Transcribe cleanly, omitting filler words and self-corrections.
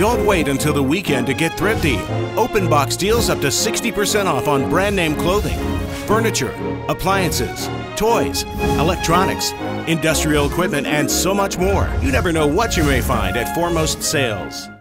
Don't wait until the weekend to get thrifty. Open box deals up to 60% off on brand name clothing, furniture, appliances, toys, electronics, industrial equipment, and so much more. You never know what you may find at Foremost Sales.